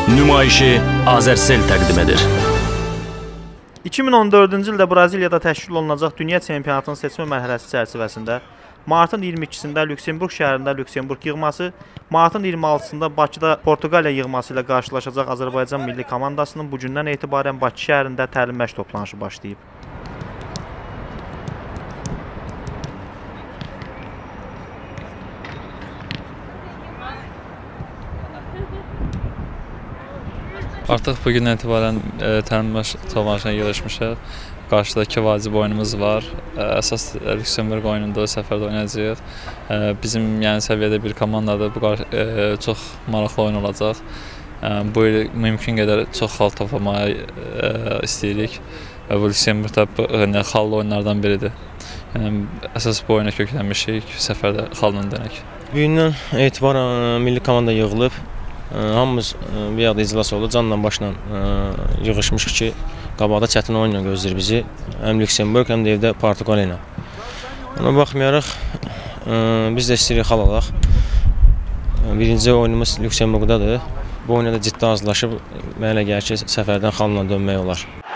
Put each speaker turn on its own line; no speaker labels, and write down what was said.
Nümayişi Azərsel təqdim edir.
2014-cü ildə Braziliyada təşkil olunacaq Dünya Çempionatının seçmə mərhələsi çərçivəsində martın 22-sində Lüksemburq şəhərində Lüksemburq yığması, martın 26-sında Bakıda Portuqaliya yığması ilə qarşılaşacaq Azərbaycan milli komandasının bugündən etibarən Bakı şəhərində təlim məşq toplanışı başlayıb.
Artıq bugündən etibarən təlim məşq toplanışına yığışmışıq. Qarşıdakı vacib oyunumuz var. Əsas Lüksemburq oyununda səfərdə oynayacağıq. Bizim səviyyədə bir komandadır. Bu çox maraqlı oyun olacaq. Bu il mümkün qədər çox xal toplamağa istəyirik. Bu Lüksemburqda xallı oyunlardan biridir. Əsas bu oyuna köklənmişik. Səfərdə xalla dönək.
Bugündən etibarən milli komanda yığılıb. Hamımız bir yada iclas oldu. Canla başla yığışmışıq ki, qabaqda çətin oyunla gözləyir bizi. Həm Lüksemburq, həm də evdə Portuqaliya ilə. Ona baxmayaraq, biz də istəyirik xal alaq. Birinci oyunumuz Lüksemburqdadır. Bu oyuna da ciddi hazırlaşıb, mənə elə gəlir ki, səfərdən xalla dönmək olar.